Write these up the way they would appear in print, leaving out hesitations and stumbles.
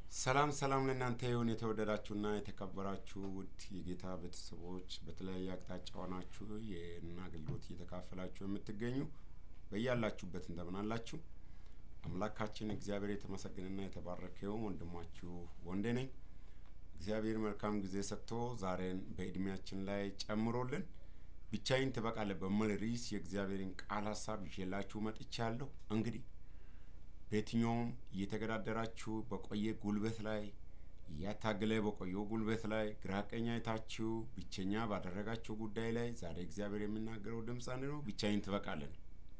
ሰላም ሰላም ለእናንተ ይሁን የተወደዳችሁና የተከበራችሁ ውድ የጌታ ቤተሰቦች በተለያየ አቅጣጫ ሆናችሁ የና አገልግሎት እየተካፈላችሁ የምትገኙ በእያላችሁበት እንደምን አላችሁ? አምላካችን እግዚአብሔር የተመሰገነና የተባረከ ይሁን። ወንድማችሁ ወንዴ ነኝ። እግዚአብሔር መልካም ጊዜ ሰጥቶ ዛሬን በእድሜያችን ላይ ጨምሮልን ብቻዬን ትበቃለህ በሚል ርዕስ የእግዚአብሔርን ቃል ሐሳብ ይዤላችሁ መጥቻለሁ። እንግዲህ በየትኛውም እየተገዳደራችሁ በቆየ ጉልበት ላይ እያታገለ በቆየው ጉልበት ላይ ግራቀኛ አይታችሁ ብቸኛ ባደረጋችሁ ጉዳይ ላይ ዛሬ እግዚአብሔር የሚናገረው ድምጽ አንድ ነው። ብቻዬን ትበቃለህ።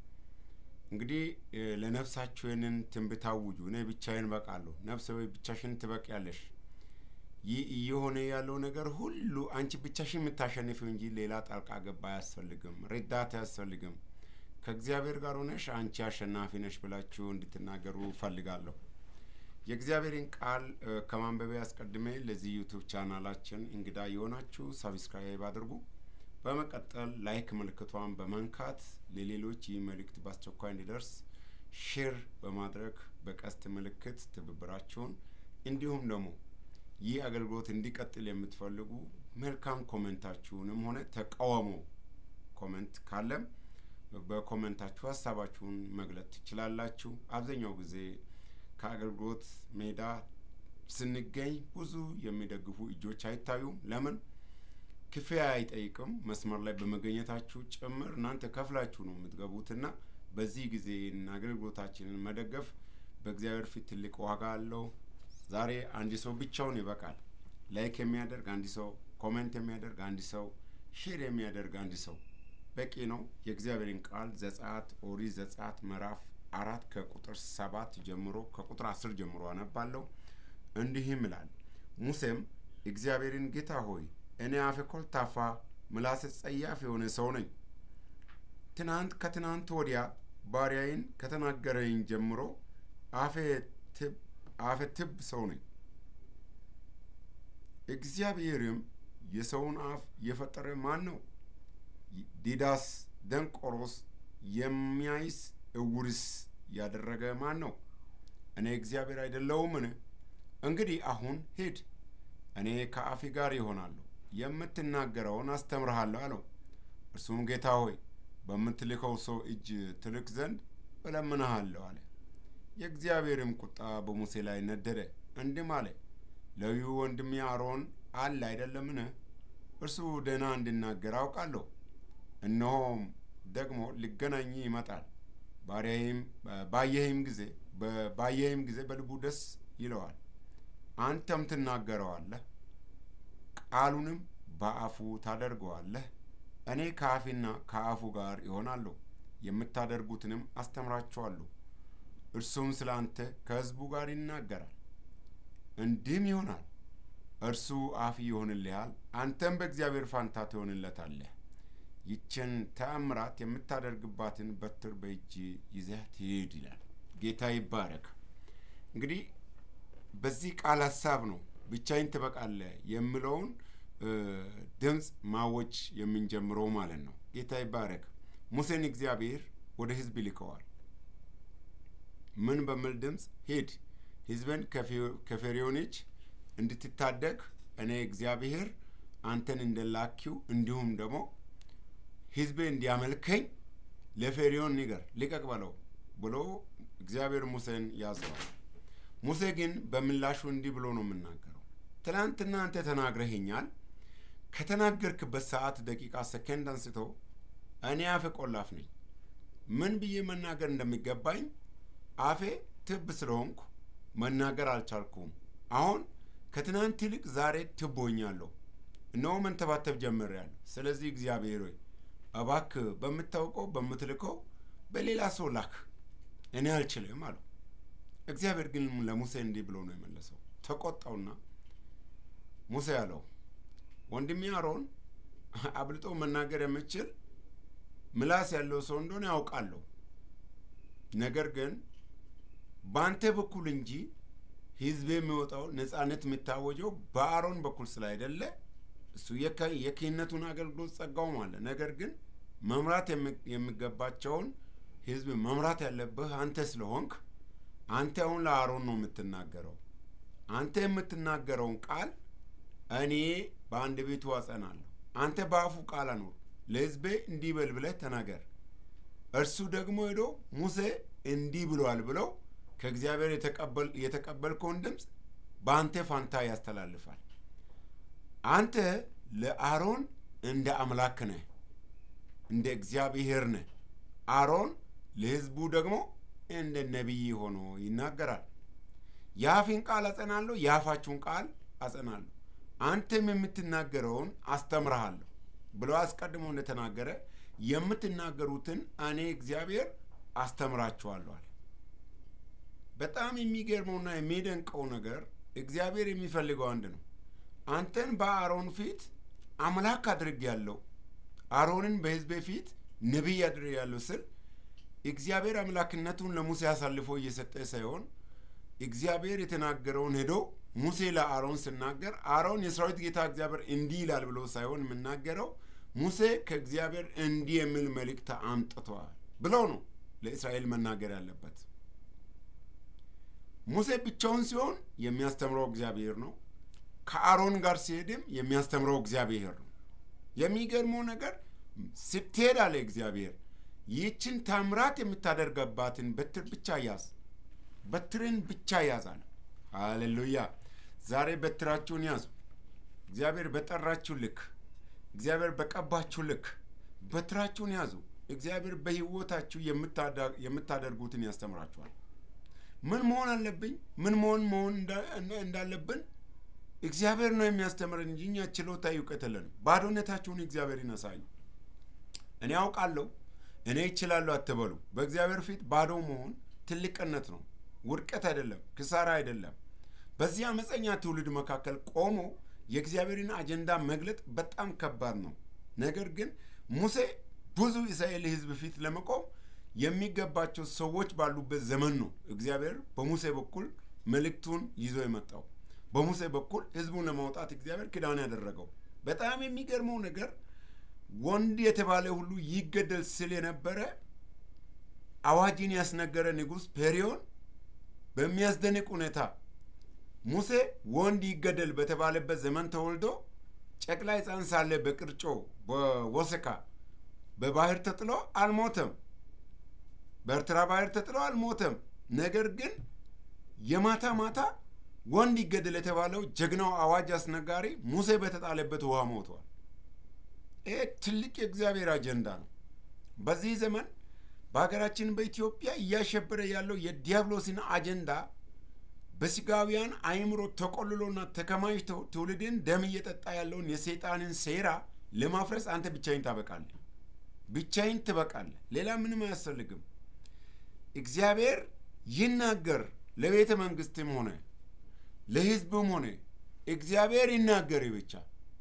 እንግዲህ ለነፍሳችሁ ይህንን ትንቢት አውጁ። እኔ ብቻዬን በቃለሁ። ነፍስ ሆይ ብቻሽን ትበቂያለሽ። ይህ እየሆነ ያለው ነገር ሁሉ አንቺ ብቻሽን የምታሸንፊው እንጂ ሌላ ጣልቃ ገባ አያስፈልግም፣ ረዳት አያስፈልግም። ከእግዚአብሔር ጋር ሆነሽ አንቺ አሸናፊ ነሽ ብላችሁ እንድትናገሩ ፈልጋለሁ። የእግዚአብሔርን ቃል ከማንበብ አስቀድሜ ለዚህ ዩቲዩብ ቻናላችን እንግዳ የሆናችሁ ሰብስክራይብ አድርጉ። በመቀጠል ላይክ ምልክቷን በመንካት ለሌሎች ይህ መልእክት በአስቸኳይ እንዲደርስ ሼር በማድረግ በቀስት ምልክት ትብብራችሁን እንዲሁም ደግሞ ይህ አገልግሎት እንዲቀጥል የምትፈልጉ መልካም ኮሜንታችሁንም ሆነ ተቃውሞ ኮሜንት ካለም በኮሜንታችሁ ሐሳባችሁን መግለጽ ትችላላችሁ። አብዛኛው ጊዜ ከአገልግሎት ሜዳ ስንገኝ ብዙ የሚደግፉ እጆች አይታዩም። ለምን? ክፍያ አይጠይቅም። መስመር ላይ በመገኘታችሁ ጭምር እናንተ ከፍላችሁ ነው የምትገቡትና በዚህ ጊዜ አገልግሎታችንን መደገፍ በእግዚአብሔር ፊት ትልቅ ዋጋ አለው። ዛሬ አንድ ሰው ብቻውን ይበቃል። ላይክ የሚያደርግ አንድ ሰው፣ ኮሜንት የሚያደርግ አንድ ሰው፣ ሼር የሚያደርግ አንድ ሰው በቂ ነው። የእግዚአብሔርን ቃል ኦሪት ዘጸአት ምዕራፍ 4 ከቁጥር 7 ጀምሮ ከቁጥር 10 ጀምሮ አነባለሁ። እንዲህም ይላል። ሙሴም እግዚአብሔርን ጌታ ሆይ እኔ አፌ ኮልታፋ ምላሴ ጸያፍ የሆነ ሰው ነኝ። ከትናንት ወዲያ ባሪያዬን ከተናገረኝ ጀምሮ አፌ ትብ ሰው ነኝ። እግዚአብሔርም የሰውን አፍ የፈጠረ ማን ነው? ዲዳስ ደንቆሮስ የሚያይስ እውርስ ያደረገ ማን ነው? እኔ እግዚአብሔር አይደለሁምን? እንግዲህ አሁን ሂድ፣ እኔ ከአፌ ጋር ይሆናለሁ፣ የምትናገረውን አስተምርሃለሁ አለው። እርሱም ጌታ ሆይ በምትልከው ሰው እጅ ትልክ ዘንድ እለምንሃለሁ አለ። የእግዚአብሔርም ቁጣ በሙሴ ላይ ነደደ፣ እንዲህም አለ። ሌዊ ወንድሜ አሮን አለ አይደለምን? እርሱ ደህና እንድናገር አውቃለሁ። እነሆም ደግሞ ሊገናኝ ይመጣል። ባየህም ጊዜ በልቡ ደስ ይለዋል። አንተም ትናገረዋለህ፣ ቃሉንም በአፉ ታደርገዋለህ። እኔ ከአፌና ከአፉ ጋር ይሆናለሁ፣ የምታደርጉትንም አስተምራችኋለሁ። እርሱም ስለ አንተ ከሕዝቡ ጋር ይናገራል። እንዲህም ይሆናል፣ እርሱ አፍ ይሆንልሃል፣ አንተም በእግዚአብሔር ፋንታ ትሆንለታለህ። ይችን ተአምራት የምታደርግባትን በትር በእጅ ይዘህ ትሄድ ይላል። ጌታ ይባረክ። እንግዲህ በዚህ ቃል ሐሳብ ነው ብቻዬን ትበቃለህ የሚለውን ድምፅ ማወጅ የምንጀምረው ማለት ነው። ጌታ ይባረክ። ሙሴን እግዚአብሔር ወደ ሕዝብ ይልከዋል። ምን በሚል ድምፅ? ሂድ ሕዝብን ከፈርዖን እጅ እንድትታደግ እኔ እግዚአብሔር አንተን እንደላኪው እንዲሁም ደግሞ ሕዝቤ እንዲያመልከኝ ለፈርዖን ንገር፣ ልቀቅ በለው ብሎ እግዚአብሔር ሙሴን ያዘዋል። ሙሴ ግን በምላሹ እንዲህ ብሎ ነው የምናገረው። ትናንትና አንተ ተናግረኸኛል። ከተናገርክበት ሰዓት፣ ደቂቃ፣ ሰከንድ አንስቶ እኔ አፌ ቆላፍ ነኝ። ምን ብዬ መናገር እንደሚገባኝ አፌ ትብ ስለሆንኩ መናገር አልቻልኩም። አሁን ከትናንት ይልቅ ዛሬ ትብ ሆኛለሁ። እነሆ መንተባተብ ጀምሬያለሁ። ስለዚህ እግዚአብሔር ሆይ እባክህ በምታውቀው በምትልከው በሌላ ሰው ላክ፣ እኔ አልችልም አለው። እግዚአብሔር ግን ለሙሴ እንዲህ ብሎ ነው የመለሰው። ተቆጣውና ሙሴ አለው፣ ወንድሜ አሮን አብልጦ መናገር የምችል ምላስ ያለው ሰው እንደሆነ ያውቃለሁ። ነገር ግን በአንተ በኩል እንጂ ሕዝብ የሚወጣው ነፃነት የሚታወጀው በአሮን በኩል ስላይደለ እሱ የክህነቱን አገልግሎት ጸጋው ማለት። ነገር ግን መምራት የሚገባቸውን ሕዝብ መምራት ያለብህ አንተ ስለሆንክ አንተ አሁን ለአሮን ነው የምትናገረው። አንተ የምትናገረውን ቃል እኔ በአንድ ቤቱ አጸናለሁ። አንተ በአፉ ቃል አኑር፣ ለሕዝቤ እንዲህ በል ብለህ ተናገር። እርሱ ደግሞ ሄዶ ሙሴ እንዲህ ብሏል ብለው ከእግዚአብሔር የተቀበልከውን ድምፅ በአንተ ፋንታ ያስተላልፋል። አንተ ለአሮን እንደ አምላክ ነህ፣ እንደ እግዚአብሔር ነህ። አሮን ለሕዝቡ ደግሞ እንደ ነቢይ ሆኖ ይናገራል። የአፌን ቃል አጸናለሁ፣ የአፋችሁን ቃል አጸናለሁ፣ አንተም የምትናገረውን አስተምርሃለሁ ብሎ አስቀድሞ እንደተናገረ የምትናገሩትን እኔ እግዚአብሔር አስተምራችኋለሁ አለ። በጣም የሚገርመውና የሚደንቀው ነገር እግዚአብሔር የሚፈልገው አንድ ነው። አንተን በአሮን ፊት አምላክ አድርጌያለሁ፣ አሮንን በሕዝቤ ፊት ነቢይ አድርጌያለሁ ስል እግዚአብሔር አምላክነቱን ለሙሴ አሳልፎ እየሰጠ ሳይሆን እግዚአብሔር የተናገረውን ሄዶ ሙሴ ለአሮን ሲናገር አሮን የሰራዊት ጌታ እግዚአብሔር እንዲህ ይላል ብሎ ሳይሆን የምናገረው ሙሴ ከእግዚአብሔር እንዲህ የሚል መልእክት አምጥቷል ብለው ነው ለእስራኤል መናገር ያለበት። ሙሴ ብቻውን ሲሆን የሚያስተምረው እግዚአብሔር ነው። ከአሮን ጋር ሲሄድም የሚያስተምረው እግዚአብሔር ነው። የሚገርመው ነገር ስትሄድ አለ እግዚአብሔር ይህችን ታምራት የምታደርገባትን በትር ብቻ ያዝ፣ በትርን ብቻ ያዝ አለ። ሃሌሉያ! ዛሬ በትራችሁን ያዙ። እግዚአብሔር በጠራችሁ ልክ፣ እግዚአብሔር በቀባችሁ ልክ በትራችሁን ያዙ። እግዚአብሔር በሕይወታችሁ የምታደርጉትን ያስተምራችኋል። ምን መሆን አለብኝ፣ ምን መሆን እንዳለብን እግዚአብሔር ነው የሚያስተምረን እንጂ እኛ ችሎታ እውቀት የለንም። ባዶነታችሁን እግዚአብሔርን አሳዩ። እኔ አውቃለሁ፣ እኔ እችላለሁ አትበሉ። በእግዚአብሔር ፊት ባዶ መሆን ትልቅነት ነው፣ ውድቀት አይደለም፣ ክሳራ አይደለም። በዚህ አመፀኛ ትውልድ መካከል ቆሞ የእግዚአብሔርን አጀንዳ መግለጥ በጣም ከባድ ነው። ነገር ግን ሙሴ ብዙ እስራኤል ሕዝብ ፊት ለመቆም የሚገባቸው ሰዎች ባሉበት ዘመን ነው እግዚአብሔር በሙሴ በኩል መልእክቱን ይዞ የመጣው። በሙሴ በኩል ሕዝቡን ለማውጣት እግዚአብሔር ኪዳን ያደረገው። በጣም የሚገርመው ነገር ወንድ የተባለ ሁሉ ይገደል ስል የነበረ አዋጅን ያስነገረ ንጉሥ ፔሪዮን በሚያስደንቅ ሁኔታ ሙሴ ወንድ ይገደል በተባለበት ዘመን ተወልዶ ጨቅላ ሕፃን ሳለ በቅርጮ በወሰካ በባህር ተጥሎ አልሞተም። በኤርትራ ባህር ተጥሎ አልሞተም። ነገር ግን የማታ ማታ ወንድ ይገደል የተባለው ጀግናው አዋጅ አስነጋሪ ሙሴ በተጣለበት ውሃ ሞቷል። ይህ ትልቅ የእግዚአብሔር አጀንዳ ነው። በዚህ ዘመን በሀገራችን በኢትዮጵያ እያሸበረ ያለው የዲያብሎስን አጀንዳ በስጋውያን አእምሮ ተቆልሎና ተከማችቶ ትውልድን ደም እየጠጣ ያለውን የሰይጣንን ሴራ ለማፍረስ አንተ ብቻዬን ታበቃለህ፣ ብቻዬን ትበቃለህ። ሌላ ምንም አያስፈልግም። እግዚአብሔር ይናገር፣ ለቤተ መንግስትም ሆነ ለሕዝብም ሆነ እግዚአብሔር ይናገር ብቻ።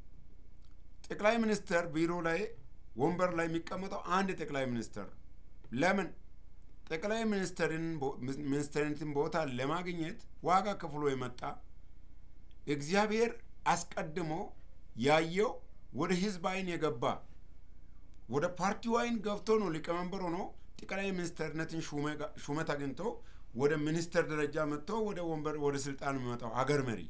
ጠቅላይ ሚኒስትር ቢሮ ላይ ወንበር ላይ የሚቀመጠው አንድ ጠቅላይ ሚኒስትር። ለምን? ጠቅላይ ሚኒስትርነትን ቦታ ለማግኘት ዋጋ ከፍሎ የመጣ እግዚአብሔር አስቀድሞ ያየው ወደ ሕዝብ አይን የገባ ወደ ፓርቲው አይን ገብቶ ነው ሊቀመንበር ሆኖ ጠቅላይ ሚኒስትርነትን ሹመት አግኝቶ ወደ ሚኒስትር ደረጃ መጥቶ ወደ ወንበር ወደ ስልጣን የሚመጣው አገር መሪ።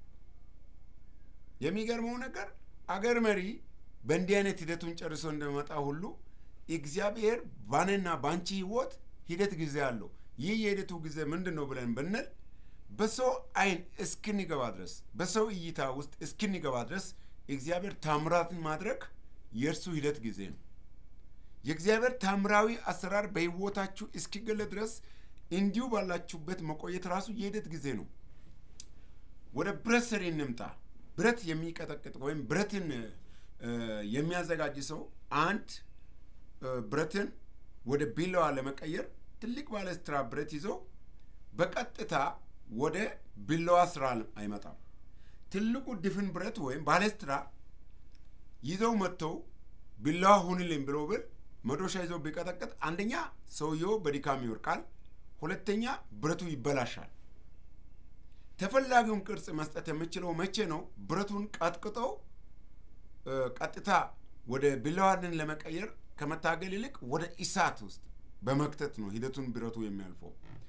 የሚገርመው ነገር አገር መሪ በእንዲህ አይነት ሂደቱን ጨርሶ እንደመጣ ሁሉ እግዚአብሔር ባንና ባንቺ ህይወት ሂደት ጊዜ አለው። ይህ የሂደቱ ጊዜ ምንድን ነው ብለን ብንል በሰው አይን እስክንገባ ድረስ በሰው እይታ ውስጥ እስክንገባ ድረስ እግዚአብሔር ታምራትን ማድረግ የእርሱ ሂደት ጊዜ ነው። የእግዚአብሔር ታምራዊ አሰራር በህይወታችሁ እስኪገለጥ ድረስ እንዲሁ ባላችሁበት መቆየት ራሱ የሂደት ጊዜ ነው። ወደ ብረት ሰሪ እንምጣ። ብረት የሚቀጠቅጥ ወይም ብረትን የሚያዘጋጅ ሰው አንድ ብረትን ወደ ቢላዋ ለመቀየር ትልቅ ባለስትራ ብረት ይዞ በቀጥታ ወደ ቢላዋ ስራ አይመጣም። ትልቁ ድፍን ብረት ወይም ባለስትራ ይዘው መጥተው ቢላዋ ሁንልኝ ብሎ ብል መዶሻ ይዘው ቢቀጠቅጥ አንደኛ ሰውየው በድካም ይወርቃል፣ ሁለተኛ ብረቱ ይበላሻል። ተፈላጊውን ቅርጽ መስጠት የምችለው መቼ ነው? ብረቱን ቀጥቅጠው ቀጥታ ወደ ቢላዋን ለመቀየር ከመታገል ይልቅ ወደ እሳት ውስጥ በመክተት ነው ሂደቱን ብረቱ የሚያልፈው።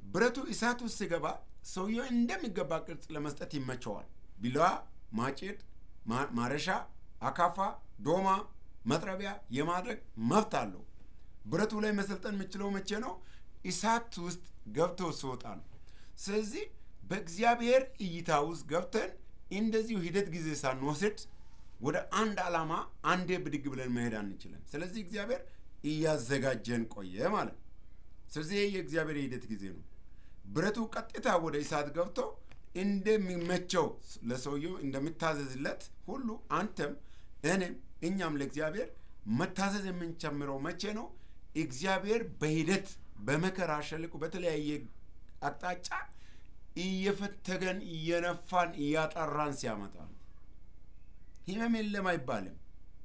ብረቱ እሳት ውስጥ ሲገባ ሰውየው እንደሚገባ ቅርጽ ለመስጠት ይመቸዋል። ቢላዋ፣ ማጭድ፣ ማረሻ፣ አካፋ፣ ዶማ፣ መጥረቢያ የማድረግ መብት አለው። ብረቱ ላይ መሰልጠን የምችለው መቼ ነው? እሳት ውስጥ ገብቶ ሲወጣ ነው። ስለዚህ በእግዚአብሔር እይታ ውስጥ ገብተን እንደዚሁ ሂደት ጊዜ ሳንወስድ ወደ አንድ ዓላማ አንዴ ብድግ ብለን መሄድ አንችልም። ስለዚህ እግዚአብሔር እያዘጋጀን ቆየ ማለት ነው። ስለዚህ የእግዚአብሔር የሂደት ጊዜ ነው። ብረቱ ቀጥታ ወደ እሳት ገብቶ እንደሚመቸው ለሰውየው እንደሚታዘዝለት ሁሉ አንተም እኔም እኛም ለእግዚአብሔር መታዘዝ የምንጨምረው መቼ ነው? እግዚአብሔር በሂደት በመከራ ሸለቆ በተለያየ አቅጣጫ እየፈተገን እየነፋን እያጠራን ሲያመጣ ነው። ህመም የለም አይባልም።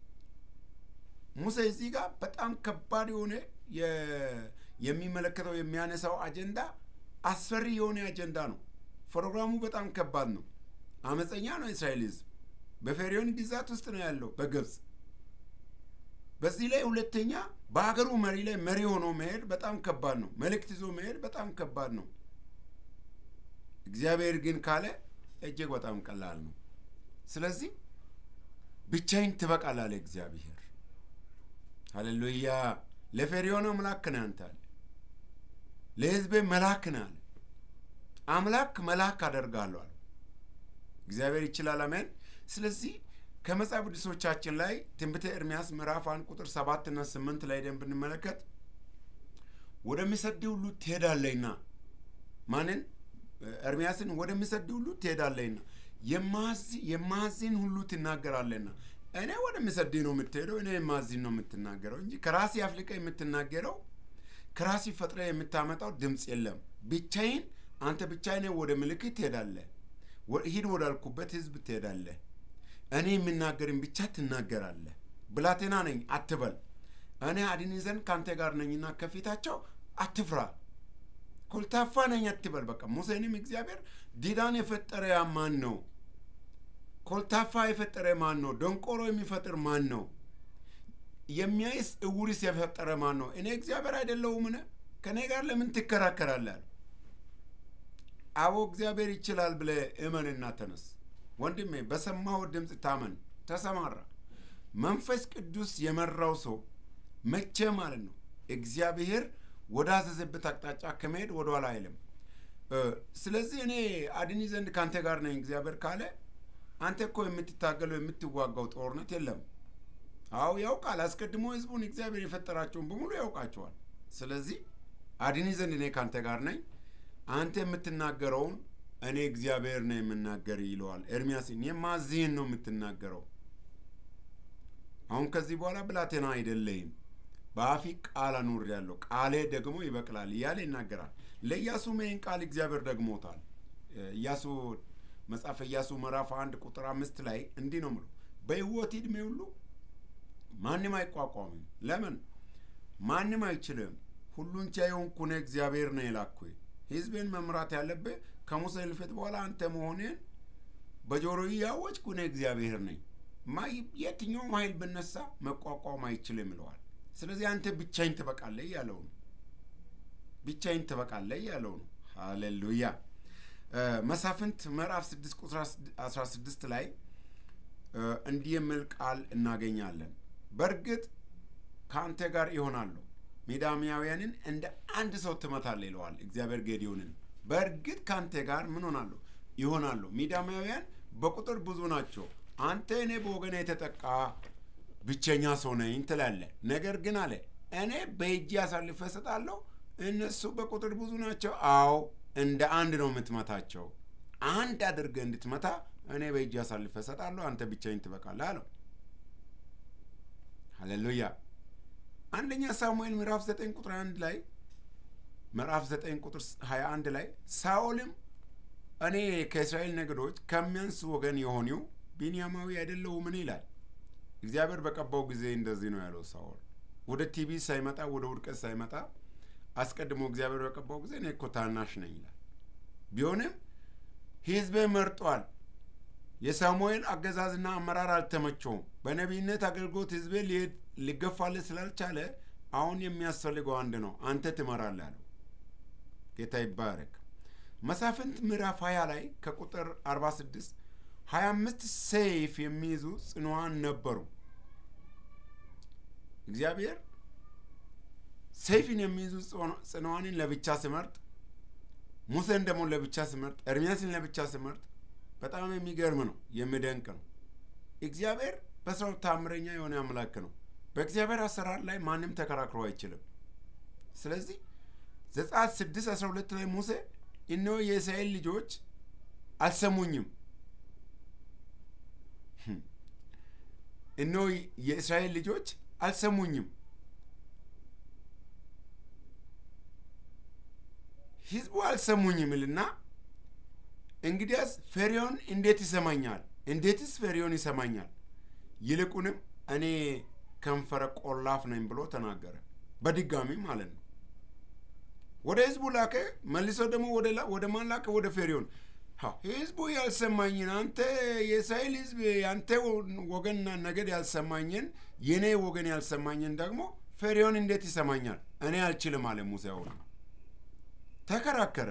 ሙሴ እዚህ ጋር በጣም ከባድ የሆነ የሚመለከተው የሚያነሳው አጀንዳ አስፈሪ የሆነ አጀንዳ ነው። ፕሮግራሙ በጣም ከባድ ነው። አመፀኛ ነው እስራኤል ህዝብ። በፈርዖን ግዛት ውስጥ ነው ያለው በግብፅ። በዚህ ላይ ሁለተኛ በአገሩ መሪ ላይ መሪ ሆኖ መሄድ በጣም ከባድ ነው። መልእክት ይዞ መሄድ በጣም ከባድ ነው። እግዚአብሔር ግን ካለ እጅግ በጣም ቀላል ነው። ስለዚህ ብቻዬን ትበቃለህ አለ እግዚአብሔር። ሃሌሉያ። ለፈርዖን አምላክ ነህ አንተ አለ። ለህዝቤ መልአክ ነህ አለ። አምላክ መልአክ አደርጋለሁ አለ። እግዚአብሔር ይችላል። አሜን። ስለዚህ ከመጽሐፍ ቅዱሶቻችን ላይ ትንቢተ ኤርምያስ ምዕራፍ 1 ቁጥር 7 እና 8 ላይ ደም ብንመለከት ወደሚሰድህ ሁሉ ትሄዳለህና ማንን? ኤርምያስን ወደሚሰድህ ሁሉ ትሄዳለህና የማዝን ሁሉ ትናገራለህና። እኔ ወደሚሰድህ ነው የምትሄደው፣ እኔ የማዝን ነው የምትናገረው እንጂ ከራሴ አፍልቀ የምትናገረው ከራሴ ፈጥረ የምታመጣው ድምፅ የለም። ብቻዬን አንተ ብቻዬን ወደ ምልክት ትሄዳለህ፣ ሂድ ወዳልኩበት ህዝብ ትሄዳለህ። እኔ የምናገርን ብቻ ትናገራለህ። ብላቴና ነኝ አትበል፣ እኔ አድን ዘንድ ካንተ ጋር ነኝና ከፊታቸው አትፍራ። ኮልታፋ ነኝ አትበል። በቃ ሙሴንም እግዚአብሔር ዲዳን የፈጠረ ያ ማን ነው? ኮልታፋ የፈጠረ ማን ነው? ደንቆሮ የሚፈጥር ማን ነው? የሚያይስ እውርስ የፈጠረ ማን ነው? እኔ እግዚአብሔር አይደለሁምን? ከኔ ጋር ለምን ትከራከራለህ? አዎ እግዚአብሔር ይችላል ብለህ እመንና ተነስ። ወንድሜ በሰማው ድምፅ ታመን፣ ተሰማራ። መንፈስ ቅዱስ የመራው ሰው መቼ ማለት ነው እግዚአብሔር ወዳዘዘበት አቅጣጫ ከመሄድ ወደኋላ አይልም። ስለዚህ እኔ አድን ዘንድ ካንተ ጋር ነኝ እግዚአብሔር ካለ አንተ እኮ የምትታገለው የምትዋጋው ጦርነት የለም። አዎ ያውቃል። አስቀድሞ ህዝቡን እግዚአብሔር የፈጠራቸውን በሙሉ ያውቃቸዋል። ስለዚህ አድን ዘንድ እኔ ካንተ ጋር ነኝ፣ አንተ የምትናገረውን እኔ እግዚአብሔር ነው የምናገር ይለዋል ኤርምያስን። የማዝህን ነው የምትናገረው። አሁን ከዚህ በኋላ ብላቴና አይደለህም፣ በአፊ ቃል አኑሬአለሁ፣ ቃሌ ደግሞ ይበቅላል እያለ ይናገራል። ለኢያሱ ይህን ቃል እግዚአብሔር ደግሞታል። ኢያሱ መጽሐፈ ኢያሱ ምዕራፍ 1 ቁጥር 5 ላይ እንዲህ ነው የሚለው፣ በሕይወት ዕድሜ ሁሉ ማንም አይቋቋምም። ለምን? ማንም አይችልም። ሁሉን ቻይ የሆንኩ እኔ እግዚአብሔር ነኝ የላኩህ። ህዝብን መምራት ያለብህ ከሙሴ ልፈት በኋላ አንተ መሆንህን በጆሮዬ ያወጅኩ እኔ እግዚአብሔር ነኝ። የትኛውም ኃይል ብነሳ መቋቋም አይችልም ይለዋል። ስለዚህ አንተ ብቻዬን ትበቃለህ ያለው ነው። ብቻዬን ትበቃለህ ያለው ነው። ሃሌሉያ። መሳፍንት ምዕራፍ 6 ቁጥር 16 ላይ እንዲህ የሚል ቃል እናገኛለን። በእርግጥ ከአንተ ጋር ይሆናሉ፣ ሚዳምያውያንን እንደ አንድ ሰው ትመታለህ ይለዋል እግዚአብሔር ጌዴዎንን። በእርግጥ ከአንተ ጋር ምን ሆናሉ? ይሆናሉ። ሚዳምያውያን በቁጥር ብዙ ናቸው። አንተ እኔ በወገኔ የተጠቃ ብቸኛ ሰው ነኝ ትላለህ። ነገር ግን አለ እኔ በእጅ አሳልፌ እሰጣለሁ። እነሱ በቁጥር ብዙ ናቸው። አዎ እንደ አንድ ነው የምትመታቸው። አንድ አድርገህ እንድትመታ እኔ በእጅ አሳልፌ እሰጣለሁ፣ አንተ ብቻዬን ትበቃለህ አለው። ሃሌሉያ። አንደኛ ሳሙኤል ምዕራፍ 9 ቁጥር 1 ላይ ምዕራፍ 9 ቁጥር 21 ላይ ሳኦልም እኔ ከእስራኤል ነገዶች ከሚያንስ ወገን የሆነው ቢንያማዊ አይደለሁምን ይላል። እግዚአብሔር በቀባው ጊዜ እንደዚህ ነው ያለው። ሳኦል ወደ ቲቪ ሳይመጣ ወደ ውድቀት ሳይመጣ አስቀድሞ እግዚአብሔር በቀባው ጊዜ እኔ እኮ ታናሽ ነኝ ይላል። ቢሆንም ሕዝቤ መርጧል። የሳሙኤል አገዛዝና አመራር አልተመቸውም። በነቢይነት አገልግሎት ሕዝቤ ሊገፋለት ስላልቻለ አሁን የሚያስፈልገው አንድ ነው፣ አንተ ትመራለህ አለው። ጌታ ይባረክ። መሳፍንት ምዕራፍ 20 ላይ ከቁጥር 46 25 ሰይፍ የሚይዙ ጽኑዓን ነበሩ። እግዚአብሔር ሰይፍን የሚይዙ ጽኑዓንን ለብቻ ሲመርጥ፣ ሙሴን ደግሞ ለብቻ ሲመርጥ፣ ኤርምያስን ለብቻ ሲመርጥ በጣም የሚገርም ነው፣ የሚደንቅ ነው። እግዚአብሔር በስራው ታምረኛ የሆነ አምላክ ነው። በእግዚአብሔር አሰራር ላይ ማንም ተከራክሮ አይችልም። ስለዚህ ዘጸአት 6:12 ላይ ሙሴ እነሆ የእስራኤል ልጆች አልሰሙኝም፣ እነሆ የእስራኤል ልጆች አልሰሙኝም፣ ህዝቡ አልሰሙኝም ይልና እንግዲያስ ፈርዖን እንዴት ይሰማኛል? እንዴትስ ፈርዖን ይሰማኛል? ይልቁንም እኔ ከንፈረ ቆላፍ ነኝ ብሎ ተናገረ። በድጋሚ ማለት ነው። ወደ ህዝቡ ላከ። መልሶ ደግሞ ወደ ማን ላከ? ወደ ፈርዖን። ህዝቡ ያልሰማኝን፣ አንተ የእስራኤል ህዝብ ያንተ ወገንና ነገድ ያልሰማኝን፣ የኔ ወገን ያልሰማኝን ደግሞ ፈርዖን እንዴት ይሰማኛል? እኔ አልችልም አለ ሙሴ። አሁን ተከራከረ።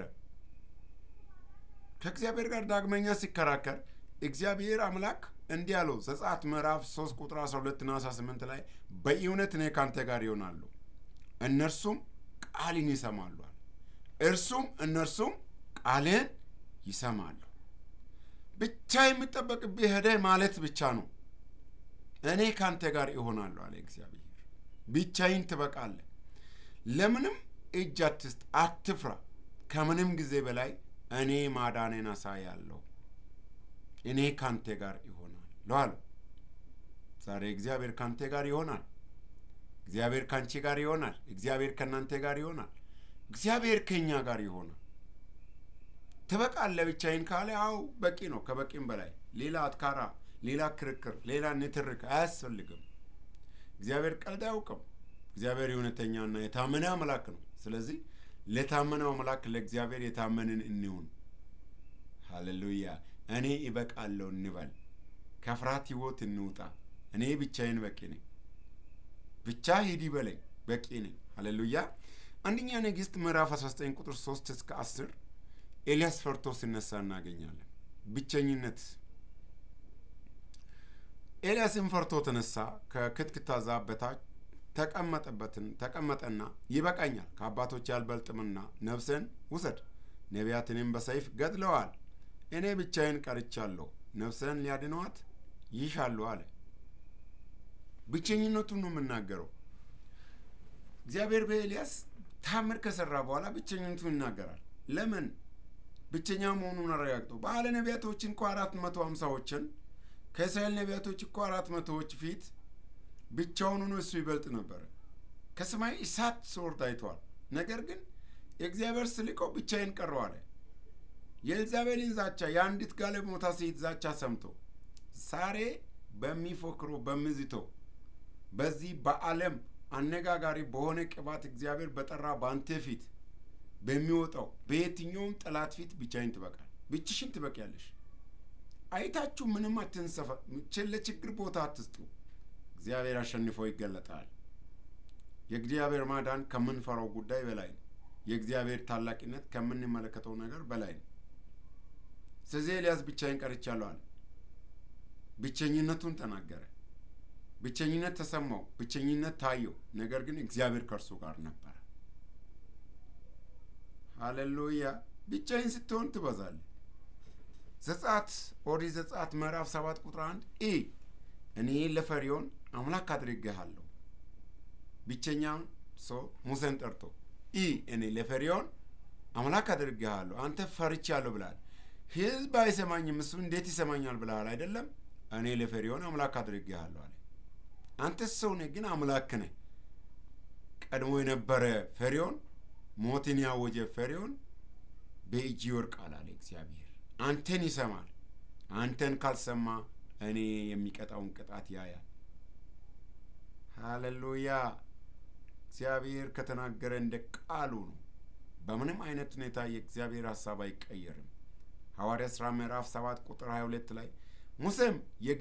ከእግዚአብሔር ጋር ዳግመኛ ሲከራከር እግዚአብሔር አምላክ እንዲህ አለው። ዘጸአት ምዕራፍ 3 ቁጥር 12 እና 18 ላይ በእውነት እኔ ካንተ ጋር ይሆናሉ፣ እነርሱም ቃልን ይሰማሉ፣ እነርሱም ቃልን ይሰማሉ። ብቻ የሚጠበቅብህ ሄደህ ማለት ብቻ ነው። እኔ ካንተ ጋር ይሆናሉ አለ እግዚአብሔር። ብቻዬን ትበቃለህ። ለምንም እጅ አትስጥ፣ አትፍራ። ከምንም ጊዜ በላይ እኔ ማዳኔን አሳያለሁ። እኔ ካንተ ጋር ይሆናለሁ አለ። ዛሬ እግዚአብሔር ካንተ ጋር ይሆናል። እግዚአብሔር ካንቺ ጋር ይሆናል። እግዚአብሔር ከናንተ ጋር ይሆናል። እግዚአብሔር ከኛ ጋር ይሆናል። ትበቃለህ ብቻዬን ካለ አው በቂ ነው። ከበቂም በላይ ሌላ አትካራ፣ ሌላ ክርክር፣ ሌላ ንትርክ አያስፈልግም። እግዚአብሔር ቀልድ አያውቅም። እግዚአብሔር እውነተኛና የታመነ አምላክ ነው። ስለዚህ ለታመነው አምላክ ለእግዚአብሔር የታመንን እንሁን። ሃሌሉያ። እኔ ይበቃለሁ እንበል። ከፍርሃት ሕይወት እንውጣ። እኔ ብቻዬን በቂ ነኝ። ብቻ ሂድ ይበለኝ፣ በቂ ነኝ። ሃሌሉያ። አንደኛ ነገሥት ምዕራፍ 19 ቁጥር 3 እስከ 10 ኤልያስ ፈርቶ ሲነሳ እናገኛለን። ብቸኝነት። ኤልያስም ፈርቶ ተነሳ፣ ከክትክታ ዛፍ በታች ተቀመጠና ይበቃኛል፣ ከአባቶች ያልበልጥምና ነፍስን ውሰድ፣ ነቢያትንም በሰይፍ ገድለዋል፣ እኔ ብቻዬን ቀርቻለሁ፣ ነፍስን ሊያድነዋት ይሻሉ አለ። ብቸኝነቱን ነው የምናገረው። እግዚአብሔር በኤልያስ ታምር ከሰራ በኋላ ብቸኝነቱን ይናገራል። ለምን? ብቸኛ መሆኑን አረጋግጦ። ባለ ነቢያቶች እንኳ 450ዎችን ከእስራኤል ነቢያቶች እኮ 400ዎች ፊት ብቻውን ሆኖ እሱ ይበልጥ ነበር። ከሰማይ እሳት ሲወርድ አይተዋል። ነገር ግን የእግዚአብሔር ስልቀው ብቻዬን ቀረው አለ። የኤልዛቤልን ዛቻ፣ የአንዲት ጋለሞታ ሴት ዛቻ ሰምቶ ዛሬ በሚፎክሮ በሚዝተው በዚህ በዓለም አነጋጋሪ በሆነ ቅባት እግዚአብሔር በጠራ በአንተ ፊት በሚወጣው በየትኛውም ጠላት ፊት ብቻዬን ትበቃል። ብቻሽን ትበቂያለሽ። አይታችሁ ምንም አትንሰፋ። ለችግር ቦታ አትስጡ። እግዚአብሔር አሸንፎ ይገለጣል። የእግዚአብሔር ማዳን ከምንፈራው ጉዳይ በላይ ነው። የእግዚአብሔር ታላቅነት ከምንመለከተው ነገር በላይ ነው። ስለዚህ ኤልያስ ብቻዬን ቀርቻለሁ አለ። ብቸኝነቱን ተናገረ። ብቸኝነት ተሰማው፣ ብቸኝነት ታየው። ነገር ግን እግዚአብሔር ከእርሱ ጋር ነበረ። ሃሌሉያ። ብቻዬን ስትሆን ትበዛለህ። ኦሪት ዘጸአት ምዕራፍ 7 ቁጥር 1 እኔ ለፈርዖን አምላክ አድርጌሃለሁ። ብቸኛውን ሰው ሙሴን ጠርቶ እኔ ለፈርዖን አምላክ አድርጌሃለሁ፣ አንተ ፈርቻለሁ ብለሃል። ህዝብ አይሰማኝም፣ እሱ እንዴት ይሰማኛል ብለሃል አይደለም? እኔ ለፈርዖን አምላክ አድርጌሃለሁ አለ። አንተ ሰው ነህ፣ ግን አምላክ ነህ። ቀድሞ የነበረ ፈርዖን፣ ሞትን ያወጀ ፈርዖን በእጅ ይወድቃል አለ እግዚአብሔር። አንተን ይሰማል። አንተን ካልሰማ እኔ የሚቀጣውን ቅጣት ያያል። ሃሌሉያ። እግዚአብሔር ከተናገረ እንደ ቃሉ ነው። በምንም አይነት ሁኔታ የእግዚአብሔር ሐሳብ አይቀየርም። ሐዋርያት ሥራ ምዕራፍ 7 ቁጥር 22 ላይ ሙሴም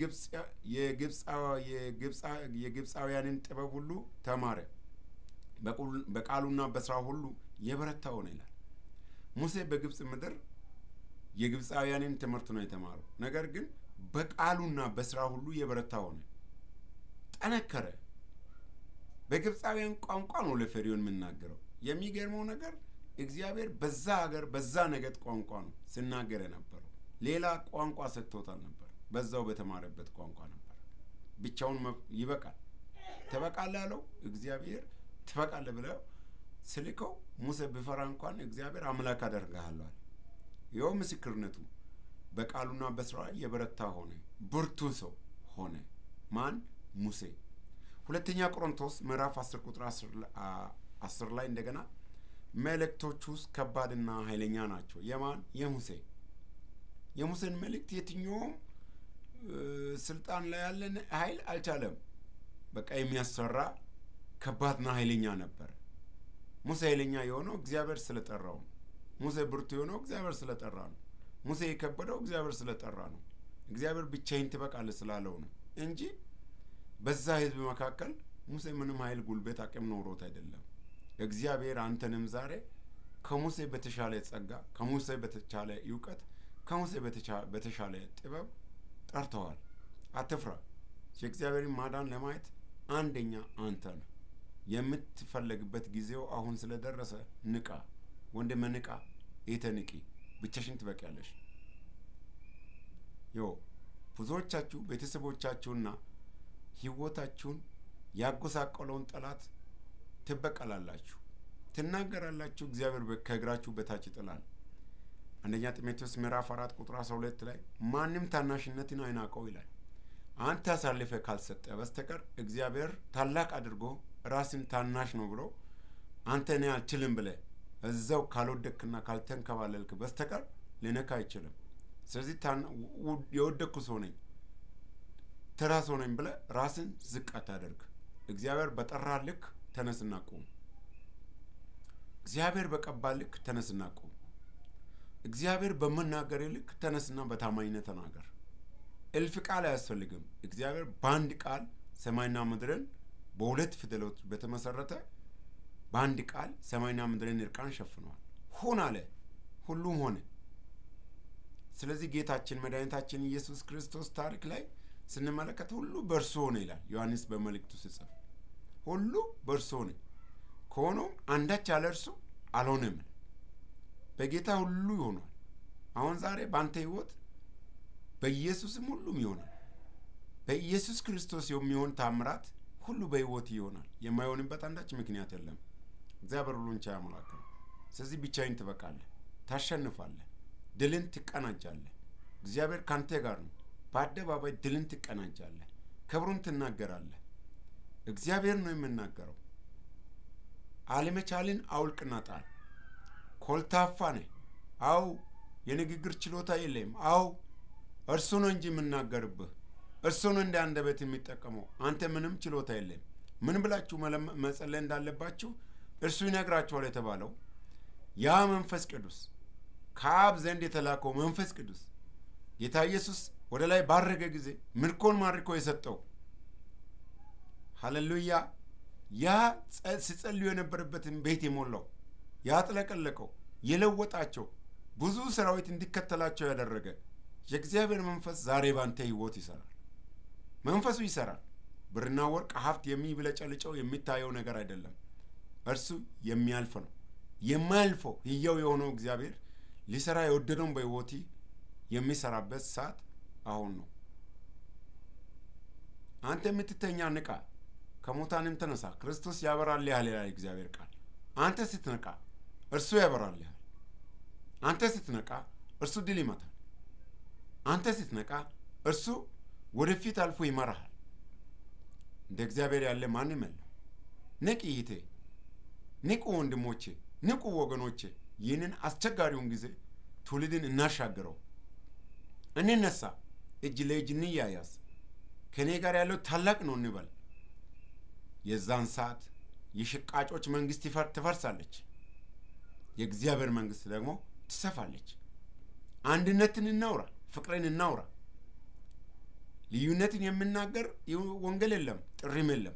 የግብፃውያንን ጥበብ ሁሉ ተማረ፣ በቃሉና በስራ ሁሉ የበረታ ሆነ ይላል። ሙሴ በግብጽ ምድር የግብጻውያንን ትምህርት ነው የተማረው። ነገር ግን በቃሉና በስራ ሁሉ የበረታ ሆነ፣ ጠነከረ። በግብጻውያን ቋንቋ ነው ለፈርዖን የምናገረው። የሚገርመው ነገር እግዚአብሔር በዛ ሀገር በዛ ነገድ ቋንቋ ነው ሲናገር የነበረው። ሌላ ቋንቋ ሰጥቶታል ነበር። በዛው በተማረበት ቋንቋ ነበር። ብቻውን ይበቃል። ተበቃለ ያለው እግዚአብሔር ተበቃለ ብለው ስልከው ሙሴ ቢፈራ እንኳን እግዚአብሔር አምላክ አደርግሃለሁ አለ። ይኸው ምስክርነቱ በቃሉና በስራ የበረታ ሆነ፣ ብርቱ ሰው ሆነ። ማን? ሙሴ። ሁለተኛ ቆሮንቶስ ምዕራፍ 10 ቁጥር 10 ላይ እንደገና መልእክቶቹ ከባድና ኃይለኛ ናቸው። የማን? የሙሴ። የሙሴን መልእክት የትኛውም ስልጣን ላይ ያለን ኃይል አልቻለም። በቃ የሚያሰራ ከባድና ኃይለኛ ነበር። ሙሴ ኃይለኛ የሆነው እግዚአብሔር ስለጠራው ነው። ሙሴ ብርቱ የሆነው እግዚአብሔር ስለጠራ ነው። ሙሴ የከበደው እግዚአብሔር ስለጠራ ነው። እግዚአብሔር ብቻዬን ትበቃለህ ስላለው ነው እንጂ በዛ ህዝብ መካከል ሙሴ ምንም ኃይል፣ ጉልበት፣ አቅም ኖሮት አይደለም። እግዚአብሔር አንተንም ዛሬ ከሙሴ በተሻለ ጸጋ፣ ከሙሴ በተሻለ ዕውቀት፣ ከሙሴ በተሻለ ጥበብ ጠርተዋል። አትፍራ። የእግዚአብሔርን ማዳን ለማየት አንደኛ አንተ ነህ። የምትፈለግበት ጊዜው አሁን ስለደረሰ ንቃ። ወንድሜ ንቃ። እህቴ ንቂ። ብቻሽን ትበቂያለሽ። ብዙዎቻችሁ ቤተሰቦቻችሁና ህይወታችሁን ያጎሳቆለውን ጠላት ትበቀላላችሁ፣ ትናገራላችሁ። እግዚአብሔር ከእግራችሁ በታች ይጥላል። አንደኛ ጢሞቴዎስ ምዕራፍ 4 ቁጥር 12 ላይ ማንም ታናሽነትን አይናቀው ይላል። አንተ አሳልፈ ካልሰጠ በስተቀር እግዚአብሔር ታላቅ አድርጎ ራስን ታናሽ ነው ብሎ አንተ እኔ አልችልም ብለህ እዛው ካልወደቅክና ካልተንከባለልክ በስተቀር ሊነካ አይችልም። ስለዚህ የወደቅኩ ሰው ነኝ፣ ተራ ሰው ነኝ ብለህ ራስን ዝቅ አታደርግ። እግዚአብሔር በጠራ ልክ ተነስና ቁም። እግዚአብሔር በቀባ ልክ ተነስና ቁም። እግዚአብሔር በመናገር ልክ ተነስና በታማኝነት ተናገር። እልፍ ቃል አያስፈልግም። እግዚአብሔር በአንድ ቃል ሰማይና ምድርን በሁለት ፊደሎች በተመሰረተ በአንድ ቃል ሰማይና ምድርን እርቃን ሸፍኗል። ሁን አለ፣ ሁሉም ሆነ። ስለዚህ ጌታችን መድኃኒታችን ኢየሱስ ክርስቶስ ታሪክ ላይ ስንመለከት ሁሉ በእርሱ ሆነ ይላል ዮሐንስ በመልእክቱ ሲጽፍ። ሁሉ በእርሱ ሆነ፣ ከሆነውም አንዳች ያለ እርሱ አልሆነም። በጌታ ሁሉ ይሆናል። አሁን ዛሬ በአንተ ህይወት በኢየሱስም ሁሉም ይሆናል። በኢየሱስ ክርስቶስ የሚሆን ታምራት ሁሉ በህይወት ይሆናል። የማይሆንበት አንዳች ምክንያት የለም። እግዚአብሔር ሁሉን ቻይ አምላክ ነው። ስለዚህ ብቻዬን ትበቃለህ፣ ታሸንፋለህ፣ ድልን ትቀናጃለህ። እግዚአብሔር ካንተ ጋር ነው። በአደባባይ ድልን ትቀናጃለህ፣ ክብሩን ትናገራለህ። እግዚአብሔር ነው የምናገረው። አለመቻልን አውልቅና ጣል። ኮልታፋ ነህ። አው የንግግር ችሎታ የለም። አው እርሱ ነው እንጂ የምናገርብህ፣ እርሱ ነው እንደ አንደበት የሚጠቀመው። አንተ ምንም ችሎታ የለም። ምን ብላችሁ መጸለይ እንዳለባችሁ እርሱ ይነግራችኋል የተባለው ያ መንፈስ ቅዱስ ከአብ ዘንድ የተላከው መንፈስ ቅዱስ ጌታ ኢየሱስ ወደ ላይ ባረገ ጊዜ ምርኮን ማርኮ የሰጠው ሃሌሉያ፣ ያ ሲጸልዩ የነበረበትን ቤት የሞላው ያጥለቀለቀው የለወጣቸው ብዙ ሰራዊት እንዲከተላቸው ያደረገ የእግዚአብሔር መንፈስ ዛሬ ባንተ ህይወት ይሰራል። መንፈሱ ይሰራል። ብርና ወርቅ ሀብት የሚብለጨልጨው የሚታየው ነገር አይደለም። እርሱ የሚያልፍ ነው። የማያልፈው ሕያው የሆነው እግዚአብሔር ሊሰራ የወደደውን በህይወት የሚሰራበት ሰዓት አሁን ነው። አንተ የምትተኛ ንቃ፣ ከሙታንም ተነሳ፣ ክርስቶስ ያበራልሃል ይላል እግዚአብሔር ቃል። አንተ ስትነቃ እርሱ ያበራልሃል። አንተ ስትነቃ እርሱ ድል ይመታል። አንተ ስትነቃ እርሱ ወደፊት አልፎ ይመራሃል። እንደ እግዚአብሔር ያለ ማንም የለም። ንቂ እህቴ፣ ንቁ ወንድሞቼ፣ ንቁ ወገኖቼ። ይህንን አስቸጋሪውን ጊዜ ትውልድን እናሻግረው። እንነሳ፣ እጅ ለእጅ እንያያዝ። ከኔ ጋር ያለው ታላቅ ነው እንበል። የዛን ሰዓት የሽቃጮች መንግስት ትፈርሳለች፣ የእግዚአብሔር መንግስት ደግሞ ትሰፋለች። አንድነትን እናውራ፣ ፍቅርን እናውራ። ልዩነትን የምናገር ወንጌል የለም፣ ጥሪም የለም።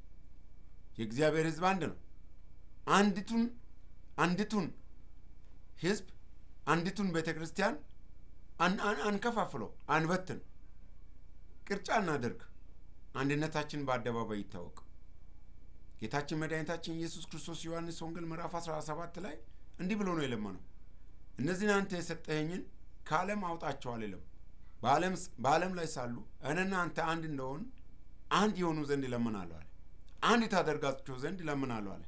የእግዚአብሔር ሕዝብ አንድ ነው። አንድቱን ህዝብ አንዲቱን ቤተክርስቲያን አንከፋፍለው አንበትን ቅርጫ እናድርግ አንድነታችን በአደባባይ ይታወቅ ጌታችን መድኃኒታችን ኢየሱስ ክርስቶስ ዮሐንስ ወንጌል ምዕራፍ 17 ላይ እንዲህ ብሎ ነው የለመነው እነዚህን አንተ የሰጠኸኝን ከዓለም አውጣቸው አለለም በዓለም ላይ ሳሉ እኔና አንተ አንድ እንደሆን አንድ የሆኑ ዘንድ ይለምናሉ አለ አንድ ታደርጋቸው ዘንድ ይለምናሉ አለ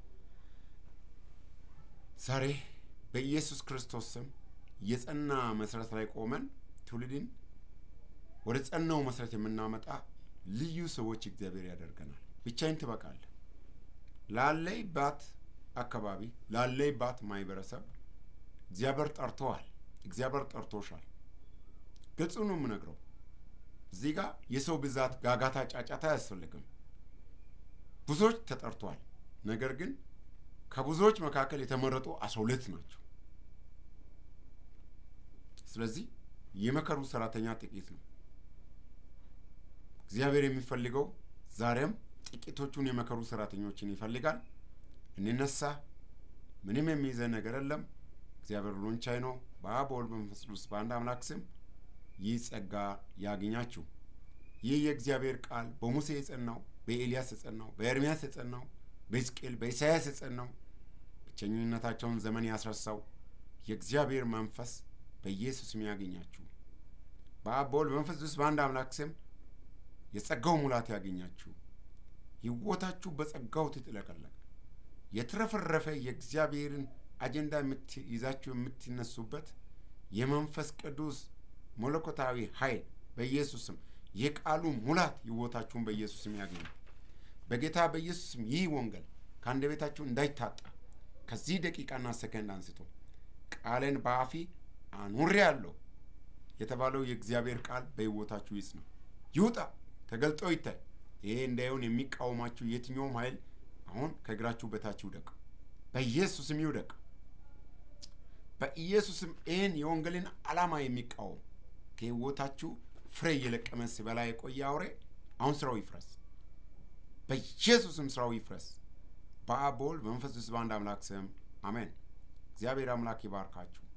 ዛሬ በኢየሱስ ክርስቶስ ስም የጸና መሰረት ላይ ቆመን ትውልድን ወደ ጸናው መሰረት የምናመጣ ልዩ ሰዎች እግዚአብሔር ያደርገናል ብቻዬን ትበቃለህ ላለይባት አካባቢ ላለይባት ማይበረሰብ እግዚአብሔር ጠርቶሃል እግዚአብሔር ጠርቶሻል ግልጽ ነው የምነግረው እዚህ ጋር የሰው ብዛት ጋጋታ ጫጫታ አያስፈልግም ብዙዎች ተጠርቷል ነገር ግን ከብዙዎች መካከል የተመረጡ 12 ናቸው ስለዚህ የመከሩ ሰራተኛ ጥቂት ነው እግዚአብሔር የሚፈልገው ዛሬም ጥቂቶቹን የመከሩ ሰራተኞችን ይፈልጋል እንነሳ ምንም የሚይዘን ነገር የለም እግዚአብሔር ሁሉን ቻይ ነው በአብ ወልድ በመንፈስ ቅዱስ በአንድ አምላክ ስም ይጸጋ ያገኛችሁ ይህ የእግዚአብሔር ቃል በሙሴ የጸናው በኤልያስ የጸናው በኤርሚያስ የጸናው በሕዝቅኤል በኢሳይያስ የጸናው ብቸኝነታቸውን ዘመን ያስረሳው የእግዚአብሔር መንፈስ በኢየሱስ ስም ያገኛችሁ በአብ ወልድ በመንፈስ ቅዱስ በአንድ አምላክ ስም የጸጋው ሙላት ያገኛችሁ ሕይወታችሁ በጸጋው ተጥለቀለቀ የተረፈረፈ የእግዚአብሔርን አጀንዳ ይዛችሁ የምትነሱበት የመንፈስ ቅዱስ መለኮታዊ ኃይል በኢየሱስ ስም የቃሉ ሙላት ሕይወታችሁን በኢየሱስ ስም ያገኙ በጌታ በኢየሱስ ስም ይህ ወንጌል ከአንደበታችሁ እንዳይታጣ ከዚህ ደቂቃና ሰከንድ አንስቶ ቃልን በአፌ አኑሬአለሁ የተባለው የእግዚአብሔር ቃል በሕይወታችሁ ይጽና ይውጣ ተገልጦ ይታይ ይሄ እንዳይሆን የሚቃወማችሁ የትኛውም ኃይል አሁን ከእግራችሁ በታች ይውደቅ በኢየሱስ ስም ይውደቅ በኢየሱስ ስም ይህን የወንጌልን ዓላማ የሚቃወም ከሕይወታችሁ ፍሬ እየለቀመ ሲበላ የቆየ አውሬ አሁን ስራው ይፍረስ በኢየሱስ ስም ስራው ይፍረስ በአብ ወልድ በመንፈስ ቅዱስ በአንድ አምላክ ስም አሜን እግዚአብሔር አምላክ ይባርካችሁ